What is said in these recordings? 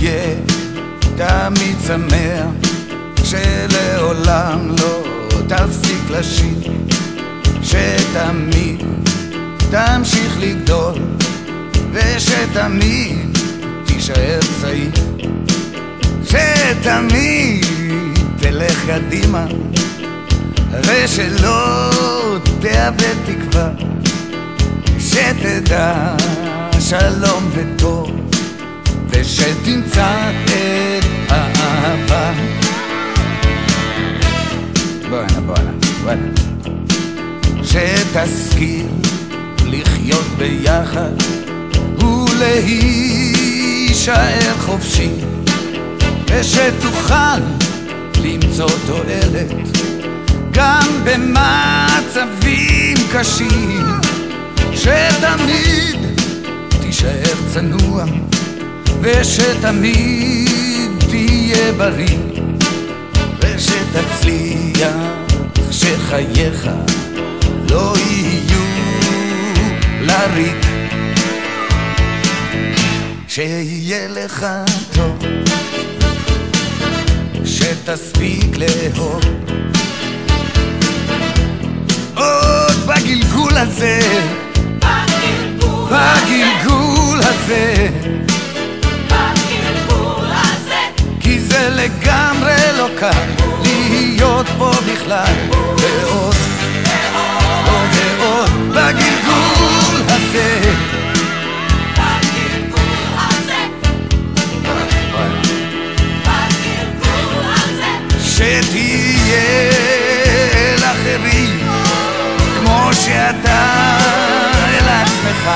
שתהיה תמיד שמח, שלעולם לא תפסיק לשיר, שתמיד תמשיך לגדול, ושתמיד תישאר צעיר, שתמיד תלך קדימה, ושלא תאבד תקווה, שתדע שלום וטוב, ושתמצא את האהבה. בואנה שתשכיל לחיות ביחד ולהישאר חופשי, ושתוכל למצוא תועלת גם במצבים קשים, שתמיד תישאר צנוע, ושתמיד תהיה בריא, ושתצליח שחייך לא יהיו לריק, שיהיה לך טוב, שתספיק לאהוב עוד בגלגול הזה, בגלגול הזה, כי זה לגמרי לא קל להיות פה בכלל, ועוד ועוד בגלגול הזה, שתהיה לאחרים כמו שאתה אל עצמך,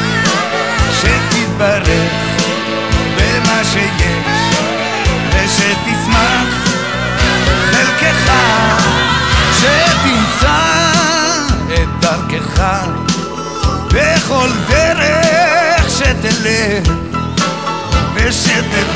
שתתברך במה שיש, ושתשמח חלקך, שתמצא את דרכך בכל דרך שתלך, ושתדע